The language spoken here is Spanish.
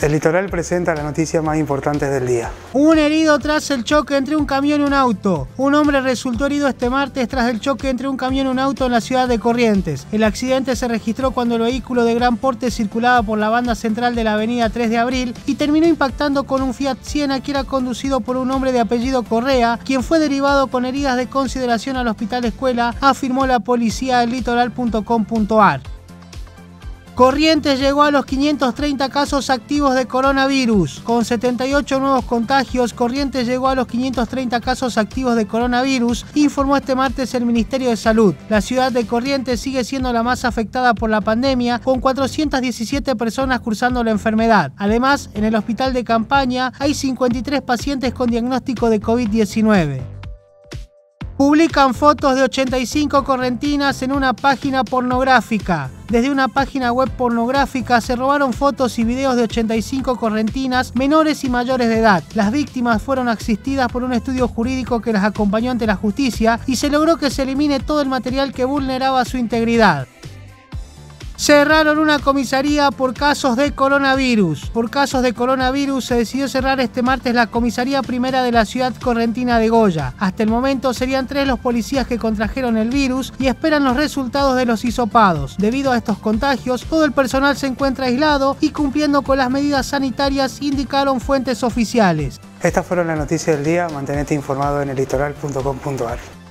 El Litoral presenta las noticias más importantes del día. Un herido tras el choque entre un camión y un auto. Un hombre resultó herido este martes tras el choque entre un camión y un auto en la ciudad de Corrientes. El accidente se registró cuando el vehículo de gran porte circulaba por la banda central de la avenida 3 de Abril y terminó impactando con un Fiat Siena que era conducido por un hombre de apellido Correa, quien fue derivado con heridas de consideración al Hospital Escuela, afirmó la policía del litoral.com.ar. Corrientes llegó a los 530 casos activos de coronavirus. Con 78 nuevos contagios, Corrientes llegó a los 530 casos activos de coronavirus, informó este martes el Ministerio de Salud. La ciudad de Corrientes sigue siendo la más afectada por la pandemia, con 417 personas cursando la enfermedad. Además, en el hospital de campaña hay 53 pacientes con diagnóstico de COVID-19. Publican fotos de 85 correntinas en una página pornográfica. Desde una página web pornográfica se robaron fotos y videos de 85 correntinas menores y mayores de edad. Las víctimas fueron asistidas por un estudio jurídico que las acompañó ante la justicia y se logró que se elimine todo el material que vulneraba su integridad. Cerraron una comisaría por casos de coronavirus. Por casos de coronavirus se decidió cerrar este martes la comisaría primera de la ciudad correntina de Goya. Hasta el momento serían 3 los policías que contrajeron el virus y esperan los resultados de los hisopados. Debido a estos contagios, todo el personal se encuentra aislado y cumpliendo con las medidas sanitarias, indicaron fuentes oficiales. Estas fueron las noticias del día. Mantenete informado en el litoral.com.ar.